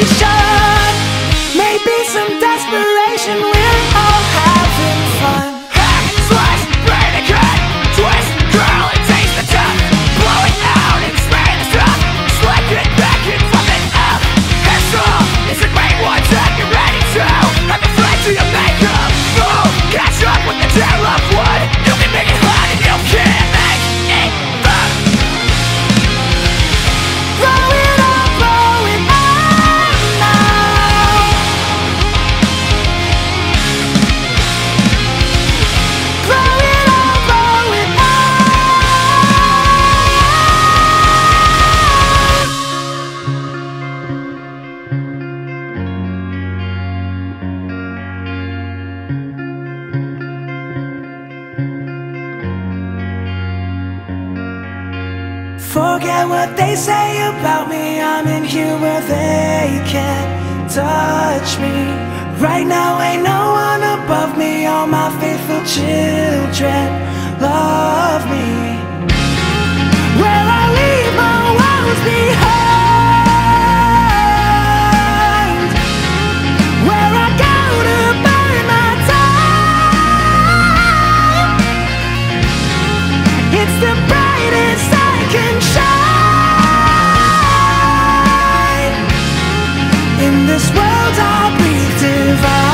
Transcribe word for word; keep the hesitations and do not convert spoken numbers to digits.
Maybe some desperation, we're all having fun. Hack, slash, braid and cut, twist, curl and taste the tuft. Blow it out and spray the stuff. Slip it back and flip it up. Hair strong, it's a great one to get ready to. I'm a friend to your makeup. Move, catch up with the tail of wood. You can make it hot and you can't make it fun. Blow it up, blow it up now. Blow it up, blow it up. Forget what they say about me, I'm in humor, they can't touch me. Right now ain't no one above me, all my faithful children love me. Where I leave my woes behind, where I go to bury my time. It's the brightest I can shine. In this world I breathe divine.